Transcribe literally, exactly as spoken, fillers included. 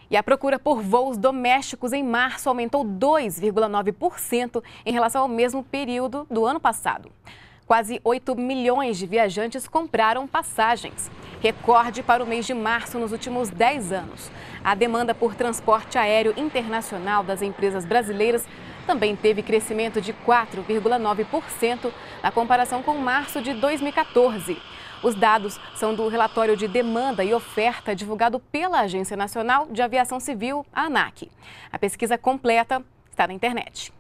E a procura por voos domésticos em março aumentou dois vírgula nove por cento em relação ao mesmo período do ano passado. Quase oito milhões de viajantes compraram passagens, recorde para o mês de março nos últimos dez anos. A demanda por transporte aéreo internacional das empresas brasileiras também teve crescimento de quatro vírgula nove por cento na comparação com março de dois mil e quatorze. Os dados são do relatório de demanda e oferta divulgado pela Agência Nacional de Aviação Civil, a ANAC. A pesquisa completa está na internet.